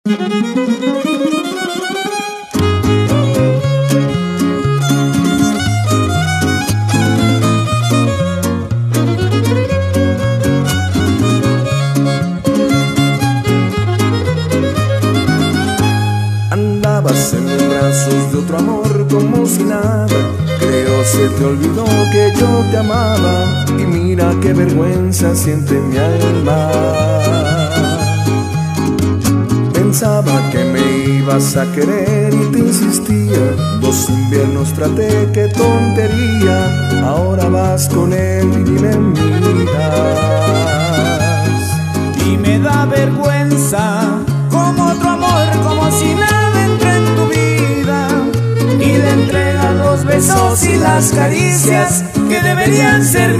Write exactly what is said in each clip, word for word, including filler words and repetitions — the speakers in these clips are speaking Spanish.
Andabas en los brazos de otro amor como si nada. Creo se te olvidó que yo te amaba. Y mira qué vergüenza siente mi alma. Pensaba que me ibas a querer y te insistía. Dos inviernos traté, qué tontería. Ahora vas con él y ni me miras. Y me da vergüenza como otro amor, como si nada entró en tu vida. Y le entregas los besos y las caricias que deberían ser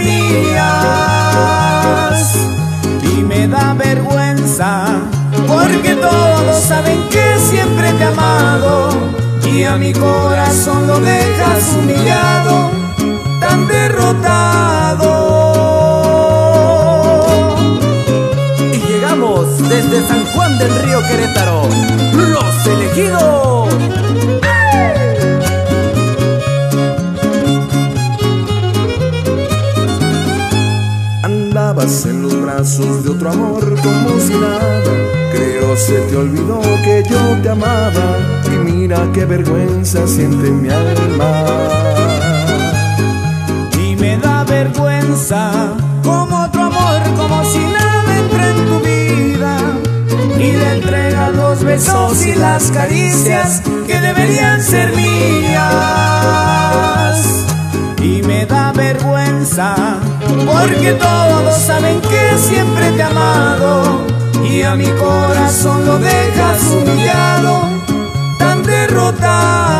mías. Y me da vergüenza porque todos saben que siempre te he amado. Y a mi corazón lo dejas humillado, tan derrotado. Desde San Juan del Río, Querétaro, Los Elegidos. Andabas en los brazos de otro amor como si nada. Creo se te olvidó que yo te amaba. Y mira qué vergüenza siente mi alma. Y me da vergüenza como otro amor, como si nada entró en tu vida. Y le entregas los besos y las caricias que deberían ser mías. Y me da vergüenza porque todos saben que siempre te he amado. Y a mi corazón lo dejas humillado, tan derrotado.